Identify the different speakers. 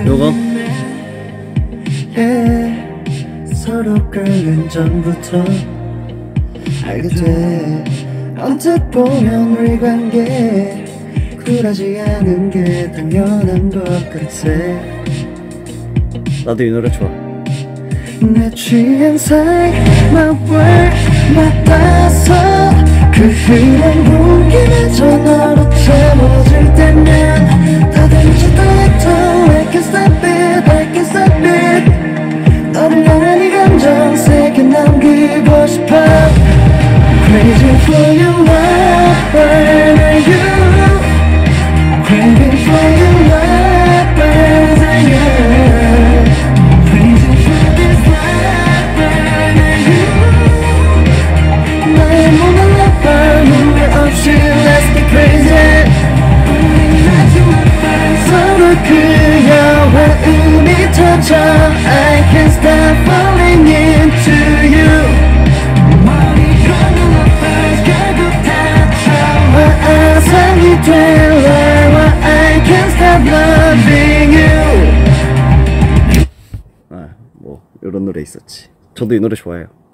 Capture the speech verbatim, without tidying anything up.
Speaker 1: 요거?
Speaker 2: yeah, 서로 끌린 전부터 알게 돼. 언뜻 보면 우리 관계 쿨하지 않은 게 당연한 것 같아.
Speaker 1: 나도 이 노래 좋아.
Speaker 2: 내 취향 사이 my world 맞닿아서 그 흐름 공기나 전화로 채워질 때면 다듬지 더해도 I can't stop it, I can't stop it. 너를 향한 이 감정 세게 남기고 싶어. Crazy for your love, where are you? Craving for your love, where are you? Crazy for this love, where are you? 나의 몸은 lover, 후회 없이 let's get crazy. 서로 그려와 음이 터져 I can't stop falling into you. 아상이 될래와 I can't stop loving you.
Speaker 1: 아, 뭐 이런 노래 있었지. 저도 이 노래 좋아해요.